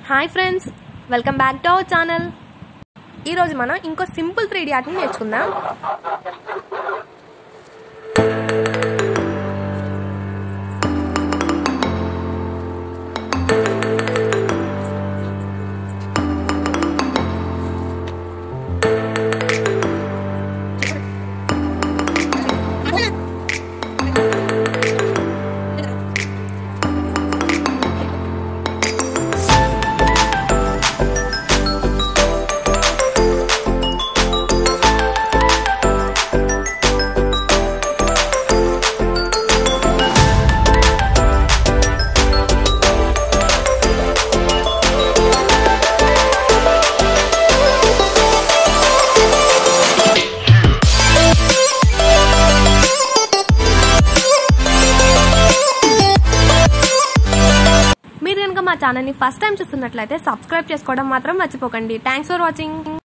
Hi friends, welcome back to our channel. ఈరోజు మనం ఇంకో సింపుల్ 3D ఆర్ట్ని నేర్చుకుందాం. మా ఛానల్ని ఫస్ట్ టైం చూస్తున్నట్లయితే సబ్స్క్రైబ్ చేసుకోవడం మాత్రం మర్చిపోకండి. Thanks for watching.